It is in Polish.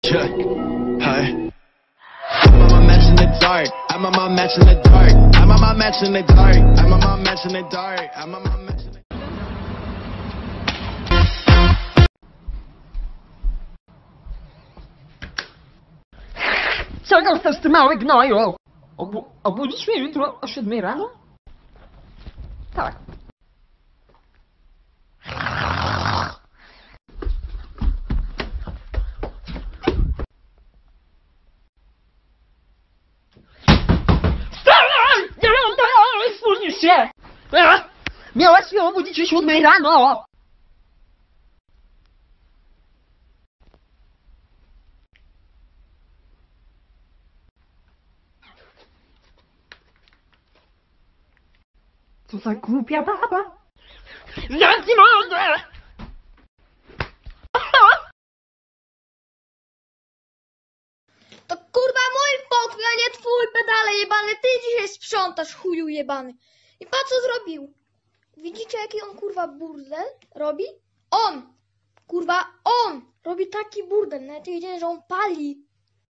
Check. Hi. I'm on my match in the dark. I'm on my match in the dark. I'm on my match in the dark. I'm on my match in the dark. I'm on my match in the Czego chcesz, ty mały gnoju? Obudzisz mnie jutro o 7 rano? Tak. Spóźnisz się! Miałaś się obudzić o 7 rano! Co za głupia baba! Zamknij mordę! To kurwa mój pokój, a nie twój, pedale jebany. Ty dzisiaj sprzątasz, chuju jebany. I patrz co zrobił. Widzicie jaki on kurwa burdel robi? On! Kurwa on! Robi taki burdel. Nawet nie wiedziałem, że on pali.